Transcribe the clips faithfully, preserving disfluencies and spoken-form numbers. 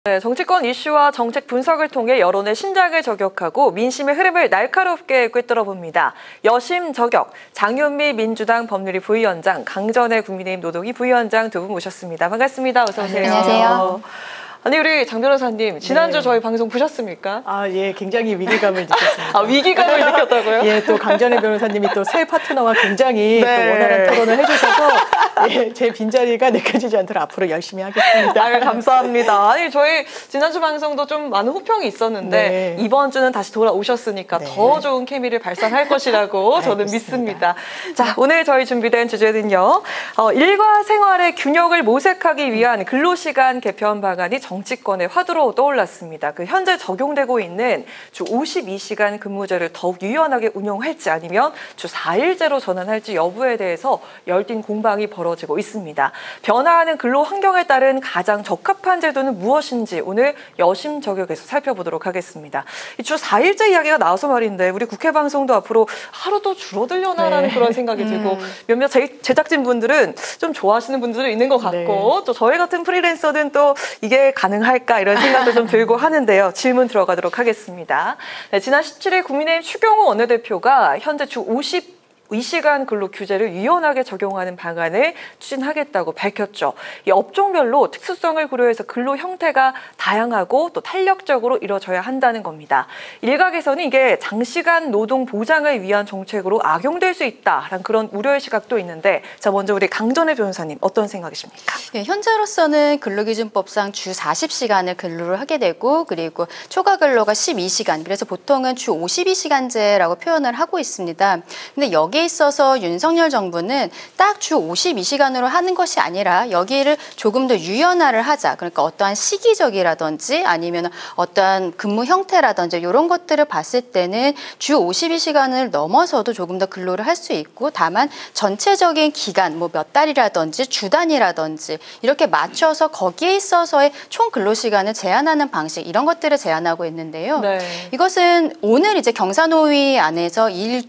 네, 정치권 이슈와 정책 분석을 통해 여론의 심장을 저격하고 민심의 흐름을 날카롭게 꿰뚫어봅니다. 여심 저격, 장윤미 민주당 법률위 부위원장, 강전의 국민의힘 노동위 부위원장 두 분 모셨습니다. 반갑습니다. 어서 오세요. 안녕하세요. 아니 우리 장 변호사님 지난주 네. 저희 방송 보셨습니까? 아, 예, 굉장히 위기감을 느꼈습니다. 아, 위기감을 느꼈다고요? 예, 또 강전의 변호사님이 또 새 파트너와 굉장히 네. 또 원활한 토론을 해주셔서 예, 제 빈자리가 느껴지지 않도록 앞으로 열심히 하겠습니다. 아, 감사합니다. 아니 저희 지난주 방송도 좀 많은 호평이 있었는데 네. 이번 주는 다시 돌아오셨으니까 네. 더 좋은 케미를 발산할 것이라고 저는 알겠습니다. 믿습니다. 자, 오늘 저희 준비된 주제는요. 어, 일과 생활의 균형을 모색하기 위한 근로시간 개편 방안이 정치권의 화두로 떠올랐습니다. 그 현재 적용되고 있는 주 오십이 시간 근무제를 더욱 유연하게 운영할지 아니면 주 사 일제로 전환할지 여부에 대해서 열띤 공방이 벌어지고 있습니다. 변화하는 근로 환경에 따른 가장 적합한 제도는 무엇인지 오늘 여심 저격에서 살펴보도록 하겠습니다. 주 사 일제 이야기가 나와서 말인데 우리 국회 방송도 앞으로 하루 더 줄어들려나라는 네. 그런 생각이 들고 음. 몇몇 제, 제작진 분들은 좀 좋아하시는 분들은 있는 것 같고 네. 또 저희 같은 프리랜서는 또 이게 가능할까 이런 생각도 좀 들고 하는데요. 질문 들어가도록 하겠습니다. 네, 지난 십칠 일 국민의힘 추경호 원내대표가 현재 주 오십이 시간 근로 규제를 유연하게 적용하는 방안을 추진하겠다고 밝혔죠. 이 업종별로 특수성을 고려해서 근로 형태가 다양하고 또 탄력적으로 이루어져야 한다는 겁니다. 일각에서는 이게 장시간 노동 보장을 위한 정책으로 악용될 수 있다라는 그런 우려의 시각도 있는데 자 먼저 우리 강전의 변호사님 어떤 생각이십니까? 네, 현재로서는 근로기준법상 주 사십 시간을 근로를 하게 되고 그리고 초과 근로가 십이 시간 그래서 보통은 주 오십이 시간제라고 표현을 하고 있습니다. 근데 여기에 있어서 윤석열 정부는 딱 주 오십이 시간으로 하는 것이 아니라 여기를 조금 더 유연화를 하자. 그러니까 어떠한 시기적이라든지 아니면 어떠한 근무 형태라든지 이런 것들을 봤을 때는 주 오십이 시간을 넘어서도 조금 더 근로를 할 수 있고 다만 전체적인 기간 뭐 몇 달이라든지 주 단위라든지 이렇게 맞춰서 거기에 있어서의 총 근로 시간을 제한하는 방식 이런 것들을 제한하고 있는데요. 네. 이것은 오늘 이제 경사노위 안에서 일,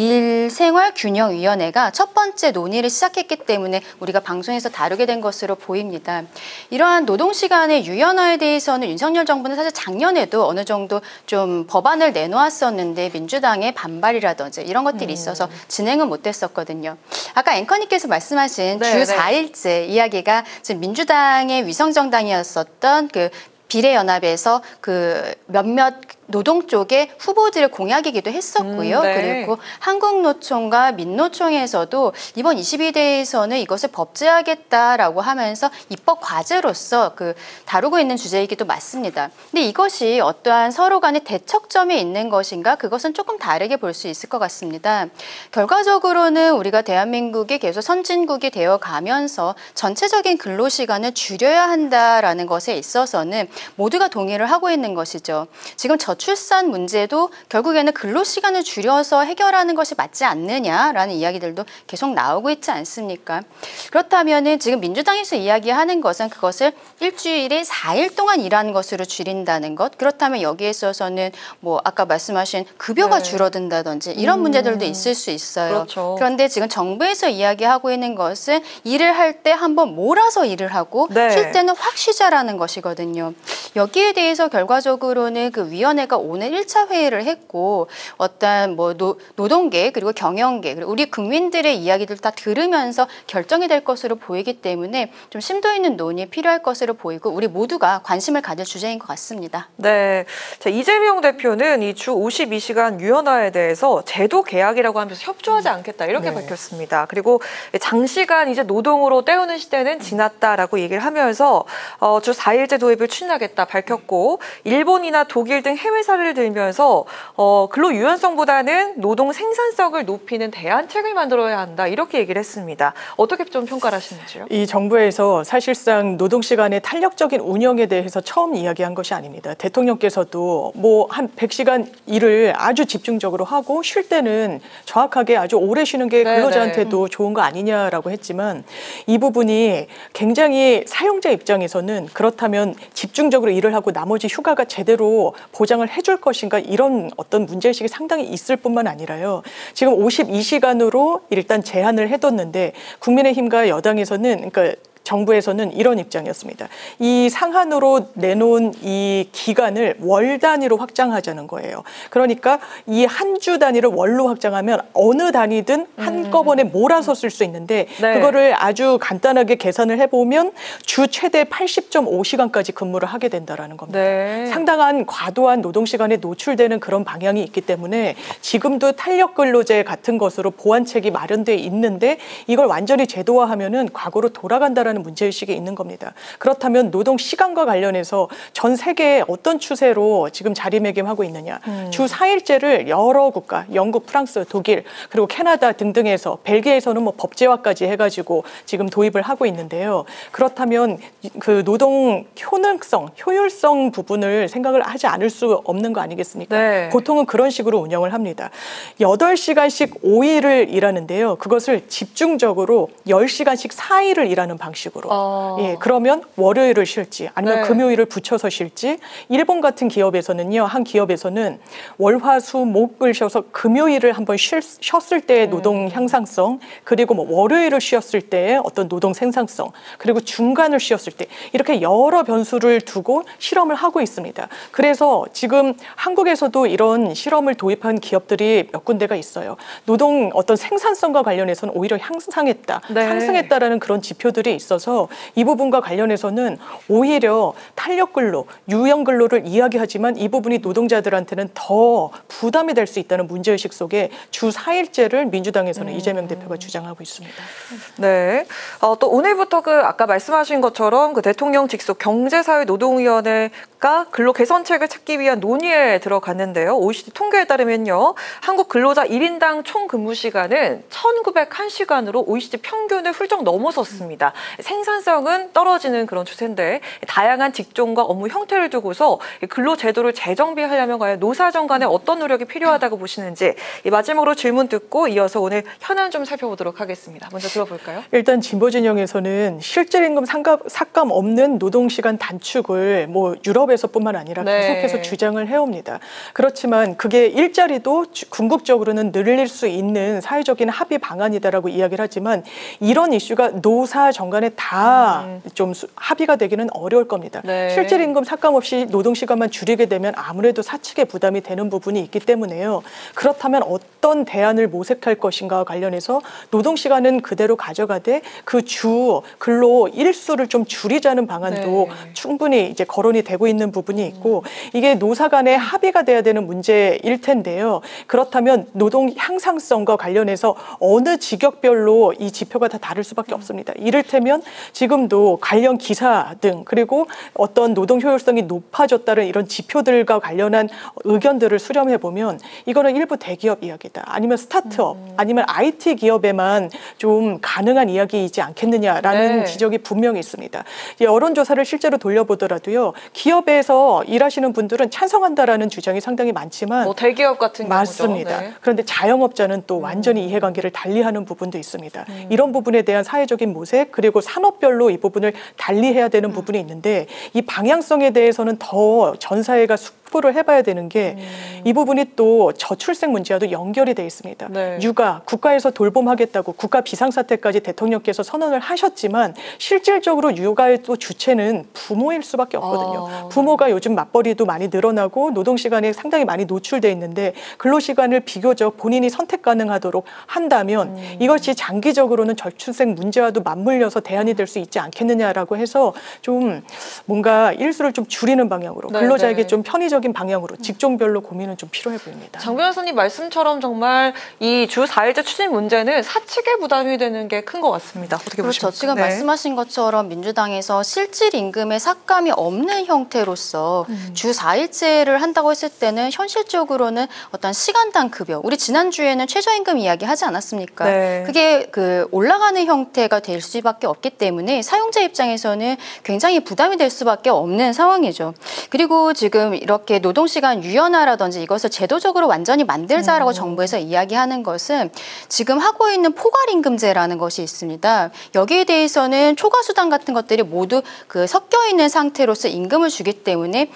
일생활균형위원회가 첫 번째 논의를 시작했기 때문에 우리가 방송에서 다루게 된 것으로 보입니다. 이러한 노동시간의 유연화에 대해서는 윤석열 정부는 사실 작년에도 어느 정도 좀 법안을 내놓았었는데 민주당의 반발이라든지 이런 것들이 있어서 진행은 못했었거든요. 아까 앵커님께서 말씀하신 네, 주 네. 사 일제 이야기가 지금 민주당의 위성정당이었었던 그 비례연합에서 그 몇몇 노동 쪽의 후보들의 공약이기도 했었고요. 음, 네. 그리고 한국노총과 민노총에서도 이번 이십이 대에서는 이것을 법제하겠다라고 하면서 입법 과제로서 그 다루고 있는 주제이기도 맞습니다. 근데 이것이 어떠한 서로 간의 대척점에 있는 것인가? 그것은 조금 다르게 볼 수 있을 것 같습니다. 결과적으로는 우리가 대한민국이 계속 선진국이 되어 가면서 전체적인 근로시간을 줄여야 한다라는 것에 있어서는 모두가 동의를 하고 있는 것이죠. 지금 저출산 문제도 결국에는 근로시간을 줄여서 해결하는 것이 맞지 않느냐라는 이야기들도 계속 나오고 있지 않습니까? 그렇다면은 지금 민주당에서 이야기하는 것은 그것을 일주일에 사 일 동안 일하는 것으로 줄인다는 것. 그렇다면 여기에 있어서는 뭐 아까 말씀하신 급여가 네. 줄어든다든지 이런 음. 문제들도 있을 수 있어요. 그렇죠. 그런데 지금 정부에서 이야기하고 있는 것은 일을 할 때 한번 몰아서 일을 하고 네. 쉴 때는 확 쉬자라는 것이거든요. 여기에 대해서 결과적으로는 그 위원회가 오늘 일 차 회의를 했고 어떤 뭐 노, 노동계 그리고 경영계 그리고 우리 국민들의 이야기들 다 들으면서 결정이 될 것으로 보이기 때문에 좀 심도 있는 논의 필요할 것으로 보이고 우리 모두가 관심을 가질 주제인 것 같습니다. 네, 자, 이재명 대표는 이 주 오십이 시간 유연화에 대해서 제도 계약이라고 하면서 협조하지 않겠다 이렇게 네. 밝혔습니다. 그리고 장시간 이제 노동으로 때우는 시대는 지났다라고 얘기를 하면서 어, 주 사 일제 도입을 추진하겠다 밝혔고 일본이나 독일 등 해외 사례를 들면서 어, 근로 유연성보다는 노동 생산성을 높이는 대안책을 만들어야 한다 이렇게 얘기를 했습니다. 어떻게 좀 평가를 하시는지요? 이 정부에서 사실상 노동시간의 탄력적인 운영에 대해서 처음 이야기한 것이 아닙니다. 대통령께서도 뭐 한 백 시간 일을 아주 집중적으로 하고 쉴 때는 정확하게 아주 오래 쉬는 게 네네. 근로자한테도 좋은 거 아니냐라고 했지만 이 부분이 굉장히 사용자 입장에서는 그렇다면 집중적으로 일을 하고 나머지 휴가가 제대로 보장을 해줄 것인가 이런 어떤 문제의식이 상당히 있을 뿐만 아니라요. 지금 오십이 시간으로 일단 제한을 해뒀는데 국민의힘과 여당에서는 그러니까 정부에서는 이런 입장이었습니다. 이 상한으로 내놓은 이 기간을 월 단위로 확장하자는 거예요. 그러니까 이 한 주 단위를 월로 확장하면 어느 단위든 한꺼번에 몰아서 쓸 수 있는데 네. 그거를 아주 간단하게 계산을 해보면 주 최대 팔십 점 오 시간까지 근무를 하게 된다라는 겁니다. 네. 상당한 과도한 노동시간에 노출되는 그런 방향이 있기 때문에 지금도 탄력근로제 같은 것으로 보완책이 마련돼 있는데 이걸 완전히 제도화하면은 과거로 돌아간다라는 문제의식이 있는 겁니다. 그렇다면 노동시간과 관련해서 전 세계에 어떤 추세로 지금 자리매김하고 있느냐. 음. 주 사 일제를 여러 국가, 영국, 프랑스, 독일, 그리고 캐나다 등등에서 벨기에에서는 뭐 법제화까지 해가지고 지금 도입을 하고 있는데요. 그렇다면 그 노동 효능성, 효율성 부분을 생각을 하지 않을 수 없는 거 아니겠습니까? 네. 보통은 그런 식으로 운영을 합니다. 여덟 시간씩 오 일을 일하는데요. 그것을 집중적으로 열 시간씩 사 일을 일하는 방식으로. 어. 예, 그러면 월요일을 쉴지 아니면 네. 금요일을 붙여서 쉴지. 일본 같은 기업에서는요. 한 기업에서는 월화수목을 쉬어서 금요일을 한번 쉴, 쉬었을 때의 노동 향상성, 그리고 뭐 월요일을 쉬었을 때의 어떤 노동 생산성, 그리고 중간을 쉬었을 때 이렇게 여러 변수를 두고 실험을 하고 있습니다. 그래서 지금 한국에서도 이런 실험을 도입한 기업들이 몇 군데가 있어요. 노동 어떤 생산성과 관련해서는 오히려 향상했다, 네. 상승했다라는 그런 지표들이 있어서 이 부분과 관련해서는 오히려 탄력근로, 유연근로를 이야기하지만 이 부분이 노동자들한테는 더 부담이 될 수 있다는 문제의식 속에 주 사 일제를 민주당에서는 음. 이재명 대표가 주장하고 있습니다. 네. 어, 또 오늘부터 그 아까 말씀하신 것처럼 그 대통령 직속 경제사회노동위원회가 근로 개선책을 찾기 위한 논의에 들어갔는데요. 오이시디 통계에 따르면요. 한국 근로자 일 인당 총 근무 시간은 천구백일 시간으로 오이시디 평균을 훌쩍 넘어섰습니다. 생산성은 떨어지는 그런 추세인데 다양한 직종과 업무 형태를 두고서 근로제도를 재정비하려면 과연 노사정 간에 어떤 노력이 필요하다고 보시는지 마지막으로 질문 듣고 이어서 오늘 현안 좀 살펴보도록 하겠습니다. 먼저 들어볼까요? 일단 진보 진영에서는 실질임금 상감, 삭감 없는 노동시간 단축을 뭐 유럽에서뿐만 아니라 네. 계속해서 주장을 해옵니다. 그렇지만 그게 일자리도 궁극적으로는 늘릴 수 있는 사회적인 합의 방안이다라고 이야기를 하지만 이런 이슈가 노사 정간에 다 좀 음. 합의가 되기는 어려울 겁니다. 네. 실질임금 삭감 없이 노동시간만 줄이게 되면 아무래도 사측에 부담이 되는 부분이 있기 때문에요. 그렇다면 어떤 대안을 모색할 것인가와 관련해서 노동시간은 그대로 가져가되 그 주 근로 일수를 좀 줄이자는 방안도 네. 충분히 이제 거론이 되고 있는 부분이 있고 이게 노사 간의 합의가 돼야 되는 문제일 텐데요. 그렇다면 노동 향상성과 관련해서 어느 직역별로 이 지표가 다 다를 수밖에 없습니다. 이를테면 지금도 관련 기사 등 그리고 어떤 노동 효율성이 높아졌다는 이런 지표들과 관련한 의견들을 수렴해 보면 이거는 일부 대기업 이야기다. 아니면 스타트업 음. 아니면 아이티 기업에만 좀 가능한 이야기이지 않겠느냐라는 네. 지적이 분명히 있습니다. 여론조사를 실제로 돌려보더라도요. 기업에서 일하시는 분들은 찬성한다라는 주장이 상당히 많지만 뭐 대기업 같은 경우죠. 맞습니다. 네. 그런데 자영업자는 또 완전히 음. 이해관계를 달리하는 부분도 있습니다. 음. 이런 부분에 대한 사회적인 모색 그리고 산업별로 이 부분을 달리해야 되는 음. 부분이 있는데 이 방향성에 대해서는 더 전 사회가 숙고를 해봐야 되는 게 이 음. 부분이 또 저출생 문제와도 연결이 돼 있습니다. 네. 육아, 국가에서 돌봄하겠다고 국가 비상사태까지 대통령께서 선언을 하셨지만 실질적으로 육아의 또 주체는 부모일 수밖에 없거든요. 어. 부모가 요즘 맞벌이도 많이 늘어나고 노동시간에 상당히 많이 노출돼 있는데 근로시간을 비교적 본인이 선택 가능하도록 한다면 음. 이것이 장기적으로는 저출생 문제와도 맞물려서 대안이 될 수 있지 않겠느냐라고 해서 좀 뭔가 일수를 좀 줄이는 방향으로 네, 근로자에게 네. 좀 편의적인 방향으로 직종별로 고민은 좀 필요해 보입니다. 장 변호사님 말씀처럼 정말 이 주 사 일제 추진 문제는 사측의 부담이 되는 게 큰 것 같습니다. 어떻게 그렇죠. 보십니까? 지금 네. 말씀하신 것처럼 민주당에서 실질 임금의 삭감이 없는 형태로서 음. 주 사 일제를 한다고 했을 때는 현실적으로는 어떤 시간당 급여, 우리 지난주에는 최저임금 이야기 하지 않았습니까? 네. 그게 그 올라가는 형태가 될 수밖에 없기 때문에 사용자 입장에서는 굉장히 부담이 될 수밖에 없는 상황이죠. 그리고 지금 이렇게 노동시간 유연화라든지 이것을 제도적으로 완전히 만들자라고 음. 정부에서 이야기하는 것은 지금 하고 있는 포괄임금제라는 것이 있습니다. 여기에 대해서는 초과수당 같은 것들이 모두 그 섞여 있는 상태로서 임금을 주기 때문에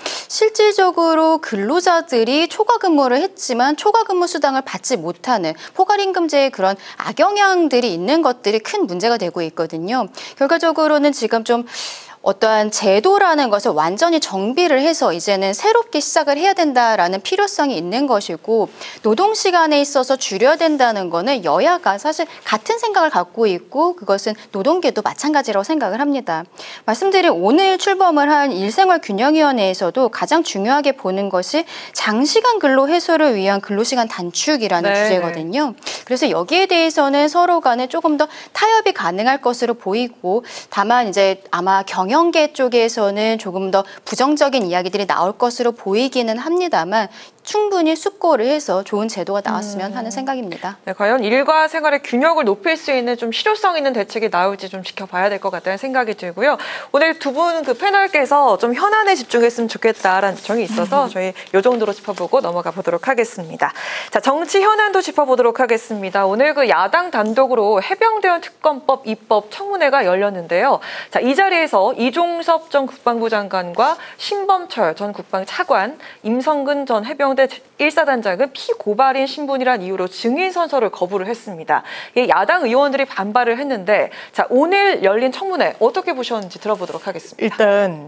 실질적으로 근로자들이 초과근무를 했지만 초과근무 수당을 받지 못하는 포괄임금제의 그런 악영향들이 있는 것들이 큰 문제가 되고 있거든요. 결과적으로는 지금 좀 어떠한 제도라는 것을 완전히 정비를 해서 이제는 새롭게 시작을 해야 된다라는 필요성이 있는 것이고, 노동시간에 있어서 줄여야 된다는 거는 여야가 사실 같은 생각을 갖고 있고 그것은 노동계도 마찬가지라고 생각을 합니다. 말씀드린 오늘 출범을 한 일생활균형위원회에서도 가장 중요하게 보는 것이 장시간 근로 해소를 위한 근로시간 단축이라는 네. 주제거든요. 그래서 여기에 대해서는 서로 간에 조금 더 타협이 가능할 것으로 보이고, 다만 이제 아마 경영 경영계 쪽에서는 조금 더 부정적인 이야기들이 나올 것으로 보이기는 합니다만 충분히 숙고를 해서 좋은 제도가 나왔으면 음. 하는 생각입니다. 네, 과연 일과 생활의 균형을 높일 수 있는 좀 실효성 있는 대책이 나올지 좀 지켜봐야 될 것 같다는 생각이 들고요. 오늘 두 분 그 패널께서 좀 현안에 집중했으면 좋겠다라는 정이 있어서 저희 이 정도로 짚어보고 넘어가 보도록 하겠습니다. 자, 정치 현안도 짚어보도록 하겠습니다. 오늘 그 야당 단독으로 해병대원 특검법 입법 청문회가 열렸는데요. 자, 이 자리에서 이종섭 전 국방부 장관과 신범철 전 국방 차관, 임성근 전 해병 일 사단장은 피고발인 신분이란 이유로 증인 선서를 거부를 했습니다. 야당 의원들이 반발을 했는데, 자, 오늘 열린 청문회 어떻게 보셨는지 들어보도록 하겠습니다. 일단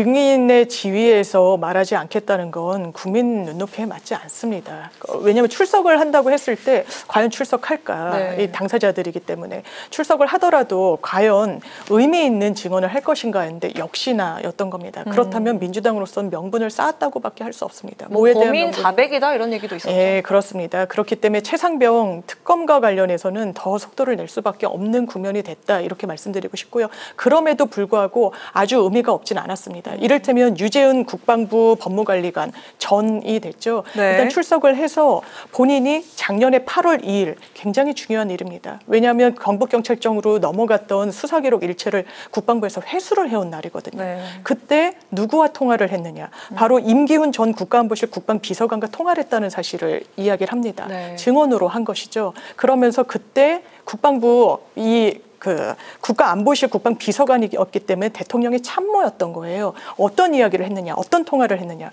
증인의 지위에서 말하지 않겠다는 건 국민 눈높이에 맞지 않습니다. 왜냐하면 출석을 한다고 했을 때 과연 출석할까? 네. 이 당사자들이기 때문에 출석을 하더라도 과연 의미 있는 증언을 할 것인가 했는데 역시나였던 겁니다. 그렇다면 음. 민주당으로서는 명분을 쌓았다고밖에 할 수 없습니다. 뭐 뭐에 대한 범인 명분이... 자백이다 이런 얘기도 있었죠. 예, 그렇습니다. 그렇기 때문에 최상병 특검과 관련해서는 더 속도를 낼 수밖에 없는 국면이 됐다 이렇게 말씀드리고 싶고요. 그럼에도 불구하고 아주 의미가 없진 않았습니다. 이를테면 유재은 국방부 법무관리관 전이 됐죠. 네. 일단 출석을 해서 본인이 작년에 팔월 이일 굉장히 중요한 일입니다. 왜냐하면 경북경찰청으로 넘어갔던 수사기록 일체를 국방부에서 회수를 해온 날이거든요. 네. 그때 누구와 통화를 했느냐. 바로 임기훈 전 국가안보실 국방비서관과 통화를 했다는 사실을 이야기를 합니다. 네. 증언으로 한 것이죠. 그러면서 그때 국방부 이 그 국가안보실 국방비서관이었기 때문에 대통령의 참모였던 거예요. 어떤 이야기를 했느냐, 어떤 통화를 했느냐.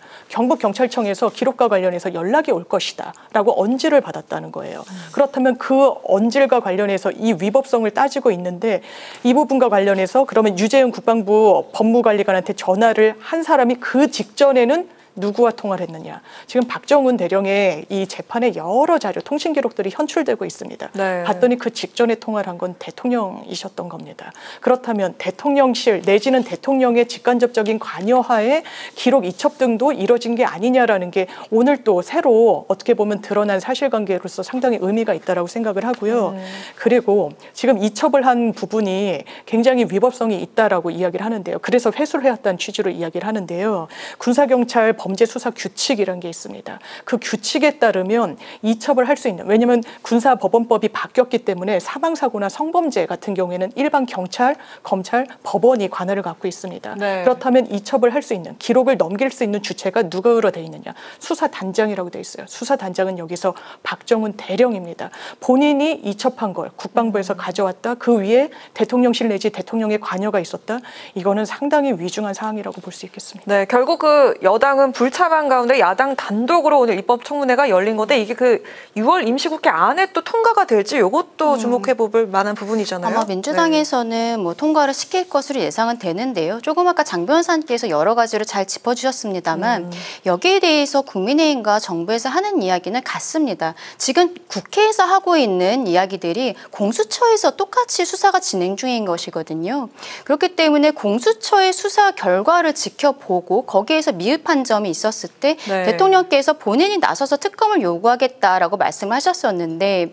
경북경찰청에서 기록과 관련해서 연락이 올 것이다 라고 언지를 받았다는 거예요. 음. 그렇다면 그 언질과 관련해서 이 위법성을 따지고 있는데 이 부분과 관련해서 그러면 유재은 국방부 법무관리관한테 전화를 한 사람이 그 직전에는 누구와 통화를 했느냐. 지금 박정훈 대령의 이 재판에 여러 자료, 통신 기록들이 현출되고 있습니다. 네. 봤더니 그 직전에 통화를 한 건 대통령이셨던 겁니다. 그렇다면 대통령실 내지는 대통령의 직간접적인 관여하에 기록 이첩 등도 이뤄진 게 아니냐라는 게 오늘 또 새로 어떻게 보면 드러난 사실관계로서 상당히 의미가 있다라고 생각을 하고요. 음. 그리고 지금 이첩을 한 부분이 굉장히 위법성이 있다라고 이야기를 하는데요. 그래서 회수를 해왔다는 취지로 이야기를 하는데요. 군사경찰 범죄수사 규칙이라는 게 있습니다. 그 규칙에 따르면 이첩을 할 수 있는, 왜냐하면 군사법원법이 바뀌었기 때문에 사망사고나 성범죄 같은 경우에는 일반 경찰, 검찰, 법원이 관할을 갖고 있습니다. 네. 그렇다면 이첩을 할 수 있는, 기록을 넘길 수 있는 주체가 누구로 되어 있느냐. 수사단장이라고 되어 있어요. 수사단장은 여기서 박정훈 대령입니다. 본인이 이첩한 걸 국방부에서 가져왔다. 그 위에 대통령실 내지 대통령의 관여가 있었다. 이거는 상당히 위중한 사항이라고 볼 수 있겠습니다. 네, 결국 그 여당은 불참한 가운데 야당 단독으로 오늘 입법 청문회가 열린 건데 이게 그 유월 임시국회 안에 또 통과가 될지 이것도 음. 주목해 볼 만한 부분이잖아요. 아마 민주당에서는 네. 뭐 통과를 시킬 것으로 예상은 되는데요. 조금 아까 장 변호사님께서 여러 가지로 잘 짚어주셨습니다만 음. 여기에 대해서 국민의힘과 정부에서 하는 이야기는 같습니다. 지금 국회에서 하고 있는 이야기들이 공수처에서 똑같이 수사가 진행 중인 것이거든요. 그렇기 때문에 공수처의 수사 결과를 지켜보고 거기에서 미흡한 점이 있었을 때 네. 대통령께서 본인이 나서서 특검을 요구하겠다라고 말씀을 하셨었는데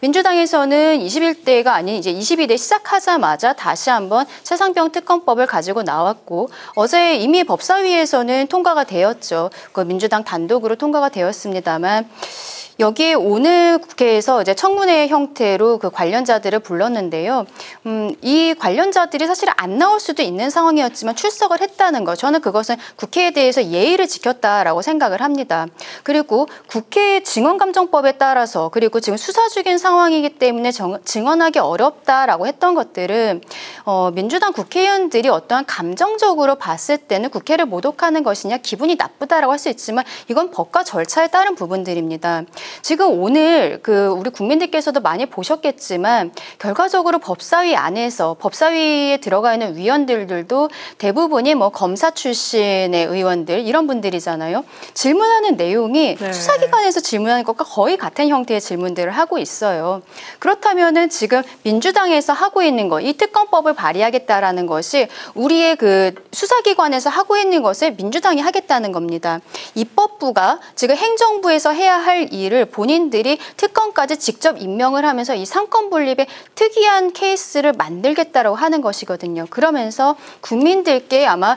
민주당에서는 이십일 대가 아닌 이제 이십이 대 시작하자마자 다시 한번 최상병 특검법을 가지고 나왔고 어제 이미 법사위에서는 통과가 되었죠. 그 민주당 단독으로 통과가 되었습니다만 여기에 오늘 국회에서 이제 청문회 형태로 그 관련자들을 불렀는데요. 음, 이 관련자들이 사실 안 나올 수도 있는 상황이었지만 출석을 했다는 거. 저는 그것은 국회에 대해서 예의를 지켰다라고 생각을 합니다. 그리고 국회 증언감정법에 따라서 그리고 지금 수사 중인 상황이기 때문에 정, 증언하기 어렵다라고 했던 것들은 어, 민주당 국회의원들이 어떠한 감정적으로 봤을 때는 국회를 모독하는 것이냐 기분이 나쁘다라고 할 수 있지만 이건 법과 절차에 따른 부분들입니다. 지금 오늘 그 우리 국민들께서도 많이 보셨겠지만 결과적으로 법사위 안에서 법사위에 들어가 있는 위원들도 대부분이 뭐 검사 출신의 의원들 이런 분들이잖아요. 질문하는 내용이 네. 수사기관에서 질문하는 것과 거의 같은 형태의 질문들을 하고 있어요. 그렇다면은 지금 민주당에서 하고 있는 것, 이 특검법을 발의하겠다라는 것이 우리의 그 수사기관에서 하고 있는 것을 민주당이 하겠다는 겁니다. 입법부가 지금 행정부에서 해야 할 일을 본인들이 특검까지 직접 임명을 하면서 이 상권 분립의 특이한 케이스를 만들겠다라고 하는 것이거든요. 그러면서 국민들께 아마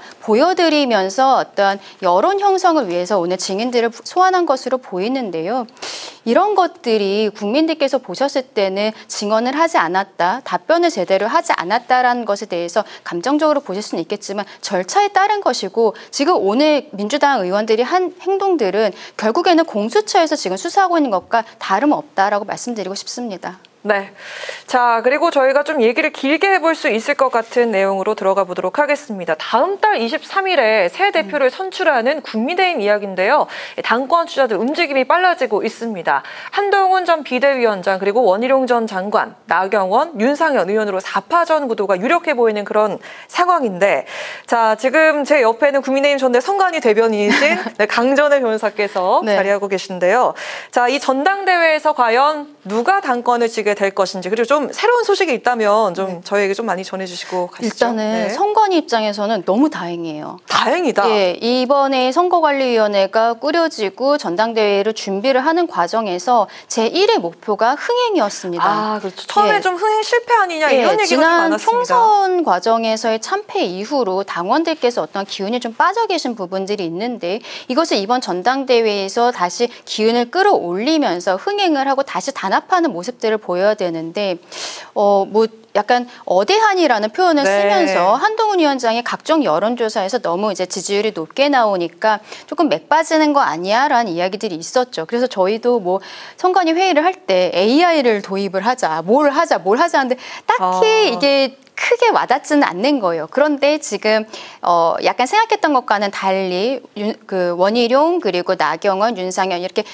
보여드리면서 어떤 여론 형성을 위해서 오늘 증인들을 소환한 것으로 보이는데요. 이런 것들이 국민들께서 보셨을 때는 증언을 하지 않았다, 답변을 제대로 하지 않았다라는 것에 대해서 감정적으로 보실 수는 있겠지만 절차에 따른 것이고 지금 오늘 민주당 의원들이 한 행동들은 결국에는 공수처에서 지금 수사하고 있는 것과 다름없다라고 말씀드리고 싶습니다. 네. 자, 그리고 저희가 좀 얘기를 길게 해볼 수 있을 것 같은 내용으로 들어가 보도록 하겠습니다. 다음 달 이십삼 일에 새 대표를 선출하는 국민의힘 이야기인데요. 당권 주자들 움직임이 빨라지고 있습니다. 한동훈 전 비대위원장 그리고 원희룡 전 장관, 나경원, 윤상현 의원으로 사파전 구도가 유력해 보이는 그런 상황인데 자, 지금 제 옆에는 국민의힘 전대 선관위 대변인이신 네, 강전의 변호사께서 네. 자리하고 계신데요. 자, 이 전당대회에서 과연 누가 당권을 쥐게 될 것인지 그리고 좀 새로운 소식이 있다면 좀 네. 저희에게 좀 많이 전해주시고 가시죠. 일단은 네. 선관위 입장에서는 너무 다행이에요. 다행이다. 예, 이번에 선거관리위원회가 꾸려지고 전당대회를 준비를 하는 과정에서 제일의 목표가 흥행이었습니다. 아, 그렇죠. 처음에 예. 좀 흥행 실패 아니냐 예, 이런 얘기가 좀 지난 많았습니다. 총선 과정에서의 참패 이후로 당원들께서 어떤 기운이 좀 빠져 계신 부분들이 있는데 이것을 이번 전당대회에서 다시 기운을 끌어올리면서 흥행을 하고 다시 단합하는 모습들을 보여야 되는데 어, 뭐 약간 어대한이라는 표현을 네. 쓰면서 한동훈 위원장이 각종 여론조사에서 너무 이제 지지율이 높게 나오니까 조금 맥 빠지는 거 아니야라는 이야기들이 있었죠. 그래서 저희도 뭐 선관위 회의를 할 때 에이아이를 도입을 하자, 뭘 하자, 뭘 하자 하는데 딱히 아. 이게 크게 와닿지는 않는 거예요. 그런데 지금 어 약간 생각했던 것과는 달리 윤, 그 원희룡 그리고 나경원, 윤상현 이렇게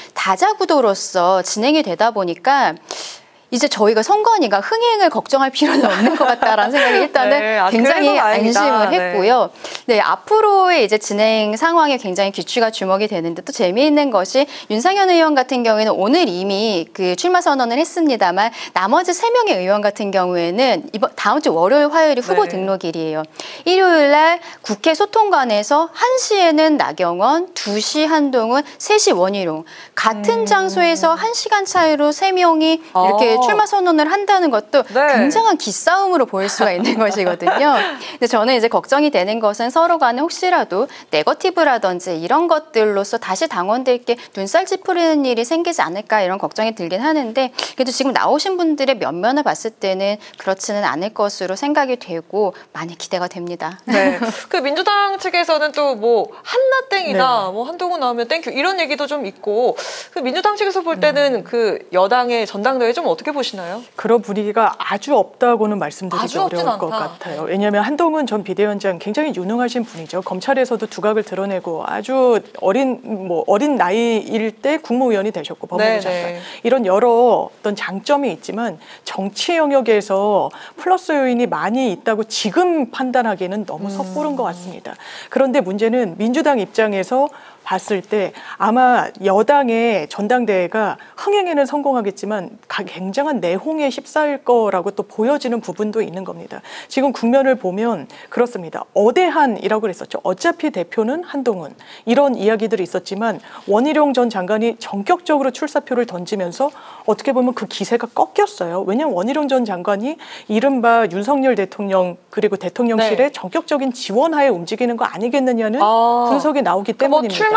다자구도로서 진행이 되다 보니까 이제 저희가 선관위가 흥행을 걱정할 필요는 없는 것 같다라는 생각이 일단은 네, 아, 굉장히 다행이다. 안심을 네. 했고요. 네, 앞으로의 이제 진행 상황에 굉장히 귀추가 주목이 되는데 또 재미있는 것이 윤상현 의원 같은 경우에는 오늘 이미 그 출마 선언을 했습니다만 나머지 세 명의 의원 같은 경우에는 이번 다음 주 월요일, 화요일이 후보 네. 등록일이에요. 일요일 날 국회 소통관에서 한 시에는 나경원, 두 시 한동훈, 세 시 원희룡 같은 음. 장소에서 한 시간 차이로 세 명이 이렇게 어. 출마 선언을 한다는 것도 네. 굉장한 기싸움으로 보일 수가 있는 것이거든요. 근데 저는 이제 걱정이 되는 것은 서로 간에 혹시라도 네거티브라든지 이런 것들로서 다시 당원들께 눈살 찌푸리는 일이 생기지 않을까 이런 걱정이 들긴 하는데 그래도 지금 나오신 분들의 면면을 봤을 때는 그렇지는 않을 것으로 생각이 되고 많이 기대가 됩니다. 네. 그 민주당 측에서는 또 뭐 한나 땡이다, 네. 뭐 한동훈 나오면 땡큐 이런 얘기도 좀 있고 그 민주당 측에서 볼 때는 음. 그 여당의 전당대회 좀 어떻게 보시나요? 그런 분위기가 아주 없다고는 말씀드리기 아주 어려울 없진 것 않다. 같아요. 왜냐하면 한동훈 전 비대위원장 굉장히 유능하신 분이죠. 검찰에서도 두각을 드러내고 아주 어린 뭐 어린 나이일 때 국무위원이 되셨고 법무부 네, 장관 네. 이런 여러 어떤 장점이 있지만 정치 영역에서 플러스 요인이 많이 있다고 지금 판단하기에는 너무 음. 섣부른 것 같습니다. 그런데 문제는 민주당 입장에서 봤을 때 아마 여당의 전당대회가 흥행에는 성공하겠지만 굉장한 내홍에 휩싸일 거라고 또 보여지는 부분도 있는 겁니다. 지금 국면을 보면 그렇습니다. 어대한이라고 그랬었죠. 어차피 대표는 한동훈. 이런 이야기들이 있었지만 원희룡 전 장관이 전격적으로 출사표를 던지면서 어떻게 보면 그 기세가 꺾였어요. 왜냐하면 원희룡 전 장관이 이른바 윤석열 대통령 그리고 대통령실의 네. 전격적인 지원하에 움직이는 거 아니겠느냐는 아, 분석이 나오기 그 뭐 때문입니다.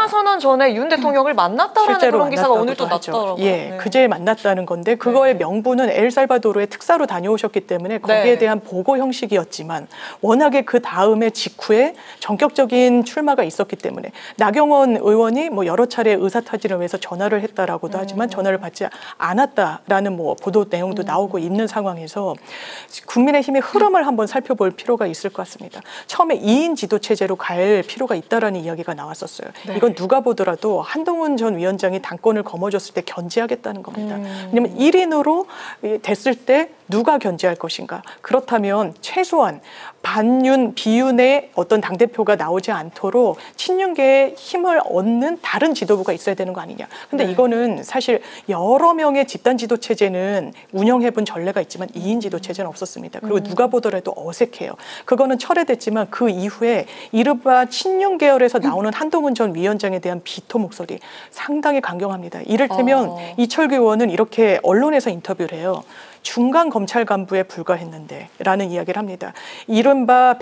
출마 선언 전에 윤 대통령을 만났다라는 그런 기사가 오늘 또 났더라고요. 예, 네. 그제 만났다는 건데 그거의 네. 명분은 엘살바도르의 특사로 다녀오셨기 때문에 거기에 네. 대한 보고 형식이었지만 워낙에 그 다음에 직후에 전격적인 출마가 있었기 때문에 나경원 의원이 뭐 여러 차례 의사타진을 위해서 전화를 했다라고도 하지만 전화를 받지 않았다라는 뭐 보도 내용도 나오고 있는 상황에서 국민의힘의 흐름을 한번 살펴볼 필요가 있을 것 같습니다. 처음에 이 인 지도 체제로 갈 필요가 있다라는 이야기가 나왔었어요. 네. 이건 누가 보더라도 한동훈 전 위원장이 당권을 거머쥐었을 때 견제하겠다는 겁니다. 음. 왜냐하면 일 인으로 됐을 때 누가 견제할 것인가. 그렇다면 최소한 반윤, 비윤의 어떤 당대표가 나오지 않도록 친윤계의 힘을 얻는 다른 지도부가 있어야 되는 거 아니냐. 근데 네. 이거는 사실 여러 명의 집단 지도 체제는 운영해본 전례가 있지만 이 인 지도 체제는 없었습니다. 그리고 음. 누가 보더라도 어색해요. 그거는 철회됐지만 그 이후에 이른바 친윤 계열에서 나오는 한동훈 전 위원장에 대한 비토 목소리 상당히 강경합니다. 이를테면 어. 이철규 의원은 이렇게 언론에서 인터뷰를 해요. 중간 검찰 간부에 불과했는데 라는 이야기를 합니다. 이른바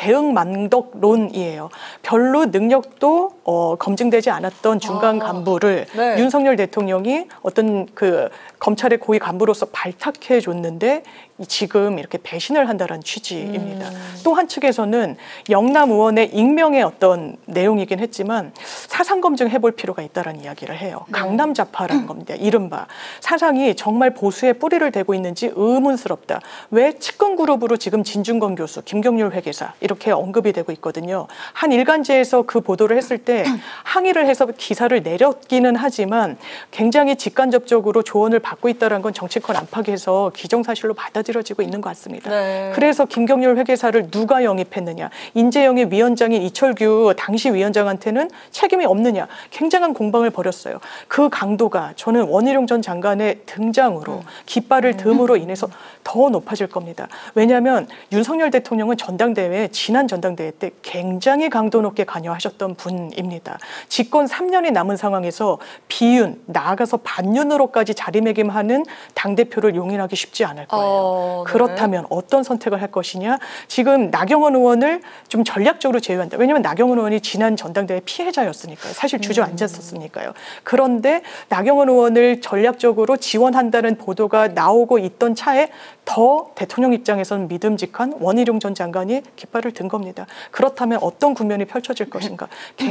배응만덕론이에요. 별로 능력도 어, 검증되지 않았던 중간 아, 간부를 네. 윤석열 대통령이 어떤 그 검찰의 고위 간부로서 발탁해 줬는데 지금 이렇게 배신을 한다는 취지입니다. 음. 또 한 측에서는 영남 의원의 익명의 어떤 내용이긴 했지만 사상 검증해 볼 필요가 있다는 이야기를 해요. 네. 강남 좌파라는 겁니다. 이른바 사상이 정말 보수에 뿌리를 대고 있는지 의문스럽다. 왜 측근 그룹으로 지금 진중권 교수, 김경률 회계사 이렇게 언급이 되고 있거든요. 한 일간지에서 그 보도를 했을 때 항의를 해서 기사를 내렸기는 하지만 굉장히 직간접적으로 조언을 받고 있다는 건 정치권 안팎에서 기정사실로 받아들여지고 있는 것 같습니다. 네. 그래서 김경률 회계사를 누가 영입했느냐. 인재영입 위원장인 이철규 당시 위원장한테는 책임이 없느냐. 굉장한 공방을 벌였어요. 그 강도가 저는 원희룡 전 장관의 등장으로 음. 깃발을 듦으로 인해서 더 높아질 겁니다. 왜냐하면 윤석열 대통령은 전당대회 지난 전당대회 때 굉장히 강도 높게 관여하셨던 분입니다. 집권 삼 년이 남은 상황에서 비윤 나아가서 반윤으로까지 자리매김하는 당대표를 용인하기 쉽지 않을 거예요. 어, 네. 그렇다면 어떤 선택을 할 것이냐. 지금 나경원 의원을 좀 전략적으로 제외한다. 왜냐하면 나경원 의원이 지난 전당대회 피해자였으니까요. 사실 주저앉았었으니까요. 그런데 나경원 의원을 전략적으로 지원한다는 보도가 나오고 있던 차에 더 대통령 입장에서는 믿음직한 원희룡 전 장관이 깃발을 든 겁니다. 그렇다면 어떤 국면이 펼쳐질 것인가.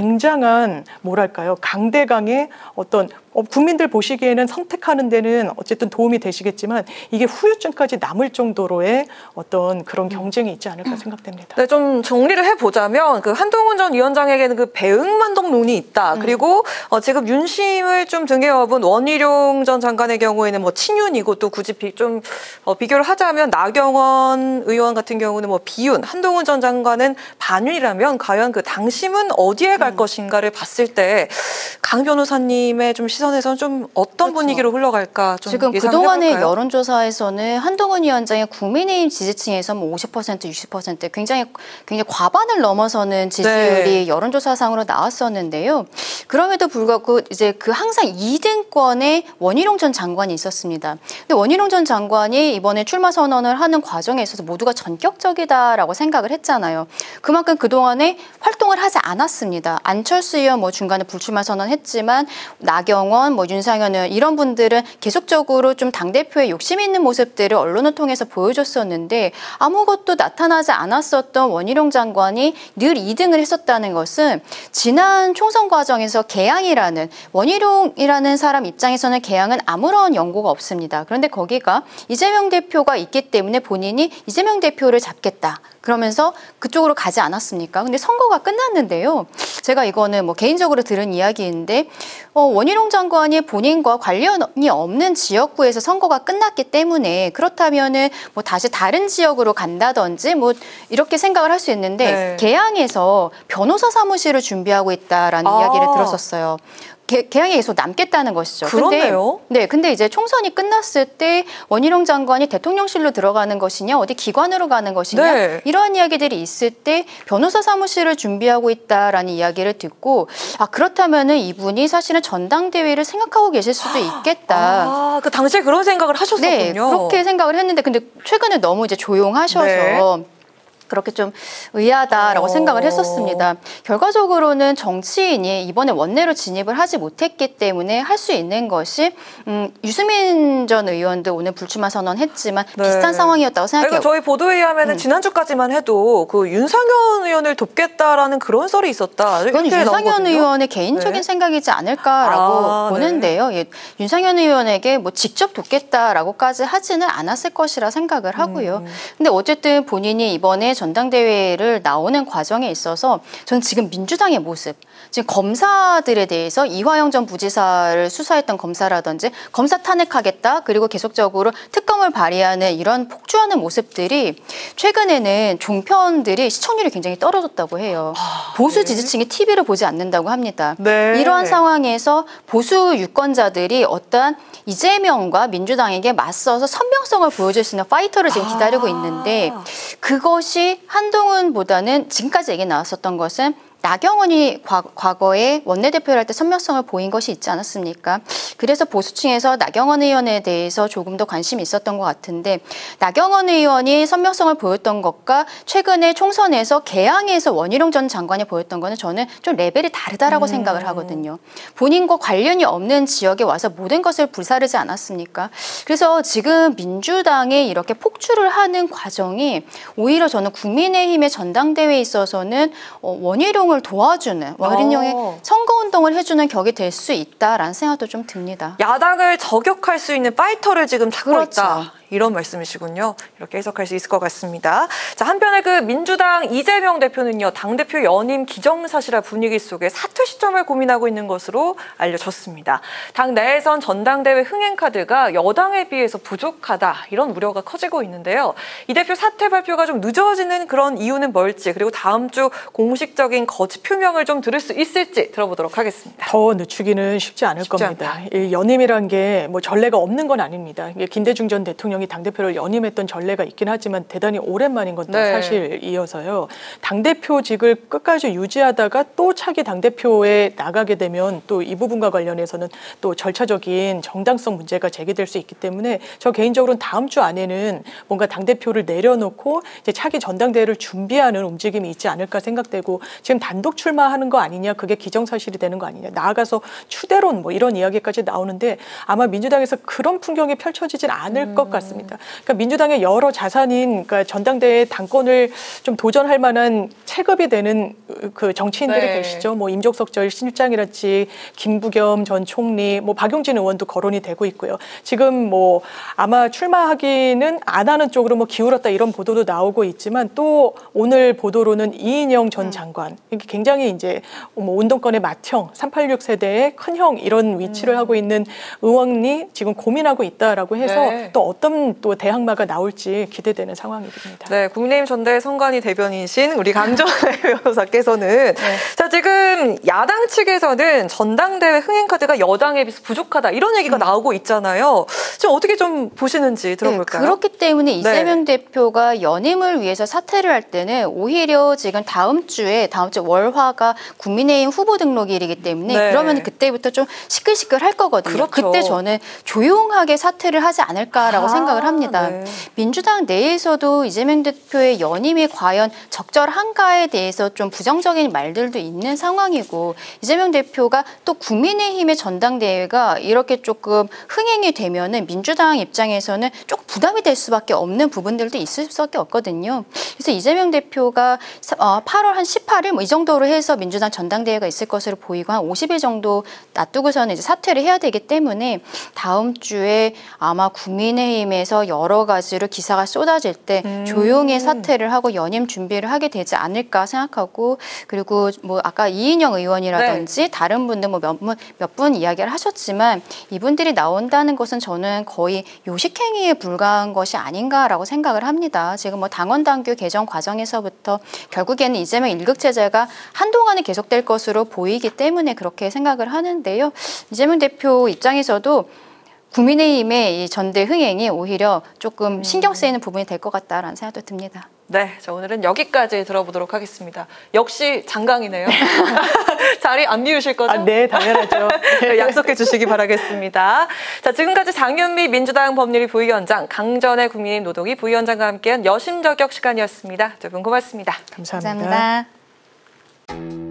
굉장한 뭐랄까요. 강대강의 어떤 국민들 보시기에는 선택하는 데는 어쨌든 도움이 되시겠지만 이게 후유증까지 남을 정도로의 어떤 그런 경쟁이 있지 않을까 생각됩니다. 네, 좀 정리를 해보자면 그 한동훈 전 위원장에게는 그 배응만덕론이 있다. 음. 그리고 어, 지금 윤심을 좀 등에 업은 원희룡 전 장관의 경우에는 뭐 친윤이고 또 굳이 비, 좀 어, 비교를 하자면 나경원 의원 같은 경우는 뭐 비윤, 한동훈 전 장관은 반윤이라면 과연 그 당심은 어디에 갈 음. 것인가를 봤을 때 강 변호사님의 좀 시선에서는 좀 어떤 그렇죠. 분위기로 흘러갈까 좀 지금 예상을 그동안의 해볼까요? 여론조사에서는 한동훈 위원장의 국민의힘 지지층에서 뭐 오십 퍼센트, 육십 퍼센트 굉장히 굉장히 과반을 넘어서는 지지율이 네. 여론조사상으로 나왔었는데요. 그럼에도 불구하고 이제 그 항상 이 등권에 원희룡 전 장관이 있었습니다. 근데 원희룡 전 장관이 이번에 출마 선언을 하는 과정에 있어서 모두가 전격적이다라고 생각을 했잖아요. 그만큼 그동안에 활동을 하지 않았습니다. 안철수 의원 뭐 중간에 불출마 선언했지만 나경원, 뭐 윤상현 의원 이런 분들은 계속적으로 좀 당대표의 욕심 있는 모습들을 언론을 통해서 보여줬었는데 아무것도 나타나지 않았었던 원희룡 장관이 늘 이 등을 했었다는 것은 지난 총선 과정에서 개항이라는 원희룡이라는 사람 입장에서는 개항은 아무런 연고가 없습니다. 그런데 거기가 이재명 대표가 있기 때문에 본인이 이재명 대표를 잡겠다. 그러면서 그쪽으로 가지 않았습니까? 근데 선거가 끝났는데요. 제가 이거는 뭐 개인적으로 들은 이야기인데 어, 원희룡 장관이 본인과 관련이 없는 지역구에서 선거가 끝났기 때문에 그렇다면은 뭐 다시 다른 지역으로 간다든지 뭐 이렇게 생각을 할 수 있는데 네. 개항에서 변호사 사무실을 준비하고 있다라는 아. 이야기를 들었었어요. 개, 개항에 계속 남겠다는 것이죠. 그러네요. 근데, 네, 근데 이제 총선이 끝났을 때 원희룡 장관이 대통령실로 들어가는 것이냐, 어디 기관으로 가는 것이냐, 네. 이러한 이야기들이 있을 때 변호사 사무실을 준비하고 있다라는 이야기를 듣고 아 그렇다면은 이분이 사실은 전당대회를 생각하고 계실 수도 있겠다. 아, 그 당시에 그런 생각을 하셨었군요. 네, 그렇게 생각을 했는데 근데 최근에 너무 이제 조용하셔서. 네. 그렇게 좀 의아하다라고 어. 생각을 했었습니다. 결과적으로는 정치인이 이번에 원내로 진입을 하지 못했기 때문에 할 수 있는 것이 음, 유승민 전 의원도 오늘 불출마 선언했지만 네. 비슷한 상황이었다고 생각해요. 그러니까 저희 보도에 의하면 은 음. 지난주까지만 해도 그 윤상현 의원을 돕겠다라는 그런 썰이 있었다. 그건 이렇게 윤상현 나오거든요. 의원의 개인적인 네. 생각이지 않을까라고 아, 보는데요. 예, 윤상현 의원에게 뭐 직접 돕겠다라고까지 하지는 않았을 것이라 생각을 하고요. 음. 근데 어쨌든 본인이 이번에 전당대회를 나오는 과정에 있어서 저는 지금 민주당의 모습, 지금 검사들에 대해서 이화영 전 부지사를 수사했던 검사라든지 검사 탄핵하겠다, 그리고 계속적으로 특검을 발의하는 이런 폭주하는 모습들이 최근에는 종편들이 시청률이 굉장히 떨어졌다고 해요. 아, 보수 네. 지지층이 티비를 보지 않는다고 합니다. 네. 이러한 상황에서 보수 유권자들이 어떠한 이재명과 민주당에게 맞서서 선명성을 보여줄 수 있는 파이터를 지금 기다리고 아. 있는데, 그것이 한동훈보다는 지금까지 얘기 나왔었던 것은 나경원이 과, 과거에 원내대표를 할 때 선명성을 보인 것이 있지 않았습니까? 그래서 보수층에서 나경원 의원에 대해서 조금 더 관심이 있었던 것 같은데, 나경원 의원이 선명성을 보였던 것과 최근에 총선에서 개항에서 원희룡 전 장관이 보였던 거는 저는 좀 레벨이 다르다라고 음. 생각을 하거든요. 본인과 관련이 없는 지역에 와서 모든 것을 불사르지 않았습니까? 그래서 지금 민주당에 이렇게 폭주를 하는 과정이 오히려 저는 국민의힘의 전당대회에 있어서는 어, 원희룡 을 도와주는, 원희룡의 어. 선거운동을 해주는 격이 될 수 있다라는 생각도 좀 듭니다. 야당을 저격할 수 있는 파이터를 지금 찾고 그렇죠. 있다. 이런 말씀이시군요. 이렇게 해석할 수 있을 것 같습니다. 자, 한편에 그 민주당 이재명 대표는요, 당대표 연임 기정사실화 분위기 속에 사퇴 시점을 고민하고 있는 것으로 알려졌습니다. 당 내에선 전당대회 흥행 카드가 여당에 비해서 부족하다, 이런 우려가 커지고 있는데요. 이 대표 사퇴 발표가 좀 늦어지는 그런 이유는 뭘지, 그리고 다음 주 공식적인 거취 표명을 좀 들을 수 있을지 들어보도록 하겠습니다. 더 늦추기는 쉽지 않을 쉽지 겁니다. 이 연임이란 게 뭐 전례가 없는 건 아닙니다. 이게 김대중 전 대통령이 당대표를 연임했던 전례가 있긴 하지만 대단히 오랜만인 것도 네. 사실이어서요. 당대표직을 끝까지 유지하다가 또 차기 당대표에 나가게 되면 또 이 부분과 관련해서는 또 절차적인 정당성 문제가 제기될 수 있기 때문에 저 개인적으로는 다음 주 안에는 뭔가 당대표를 내려놓고 이제 차기 전당대회를 준비하는 움직임이 있지 않을까 생각되고, 지금 단독 출마하는 거 아니냐, 그게 기정사실이 되는 거 아니냐, 나아가서 추대론 뭐 이런 이야기까지 나오는데 아마 민주당에서 그런 풍경이 펼쳐지진 않을 음. 것 같습니다. 그러니까 민주당의 여러 자산인 그러니까 전당대회 당권을 좀 도전할 만한 체급이 되는 그 정치인들이 네. 계시죠. 뭐 임종석 전 실장이랄지 김부겸 전 총리, 뭐 박용진 의원도 거론이 되고 있고요. 지금 뭐 아마 출마하기는 안 하는 쪽으로 뭐 기울었다 이런 보도도 나오고 있지만, 또 오늘 보도로는 이인영 전 장관, 이게 굉장히 이제 뭐 운동권의 맏형, 삼팔육 세대의 큰형 이런 위치를 음. 하고 있는 의원이 지금 고민하고 있다라고 해서 네. 또 어떤 또 대항마가 나올지 기대되는 상황입니다. 네, 국민의힘 전대 선관위 대변인이신 우리 강정래 변호사께서는 네. 자, 지금 야당 측에서는 전당대회 흥행 카드가 여당에 비해서 부족하다, 이런 얘기가 음. 나오고 있잖아요. 지금 어떻게 좀 보시는지 들어볼까요? 네, 그렇기 때문에 이재명 네. 대표가 연임을 위해서 사퇴를 할 때는 오히려 지금 다음 주에 다음 주 월화가 국민의힘 후보 등록일이기 때문에 네. 그러면 그때부터 좀 시끌시끌 할 거거든요. 그렇죠. 그때 저는 조용하게 사퇴를 하지 않을까라고 아, 생각을 합니다. 네. 민주당 내에서도 이재명 대표의 연임이 과연 적절한가에 대해서 좀 부정적인 말들도 있는 상황이고, 이재명 대표가 또 국민의힘의 전당대회가 이렇게 조금 흥행이 되면은 민주당 입장에서는 조금 부담이 될 수밖에 없는 부분들도 있을 수밖에 없거든요. 그래서 이재명 대표가 팔월 한 십팔 일 뭐 이 정도로 해서 민주당 전당대회가 있을 것으로 보이고, 한 오십 일 정도 놔두고서는 이제 사퇴를 해야 되기 때문에 다음 주에 아마 국민의힘에서 여러 가지로 기사가 쏟아질 때 음. 조용히 사퇴를 하고 연임 준비를 하게 되지 않을까 생각하고, 그리고 뭐 아까 이인영 의원이라든지 네. 다른 분들 뭐 몇 분 몇 분 이야기를 하셨지만, 이분들이 나온다는 것은 저는 거의 요식행위에 불과한 것이 아닌가라고 생각을 합니다. 지금 뭐 당원 당규 개정 과정에서부터 결국에는 이재명 일극 체제가 한동안은 계속될 것으로 보이기 때문에 그렇게 생각을 하는데요. 이재명 대표 입장에서도 국민의힘의 이 전대 흥행이 오히려 조금 신경 쓰이는 부분이 될 것 같다라는 생각도 듭니다. 네, 자, 오늘은 여기까지 들어보도록 하겠습니다. 역시 장강이네요. 자리 안 비우실 거죠? 아, 네, 당연하죠. 약속해 주시기 바라겠습니다. 자, 지금까지 장윤미 민주당 법률위 부위원장, 강전의 국민의힘 노동위 부위원장과 함께한 여심저격 시간이었습니다. 두 분 고맙습니다. 감사합니다. 감사합니다.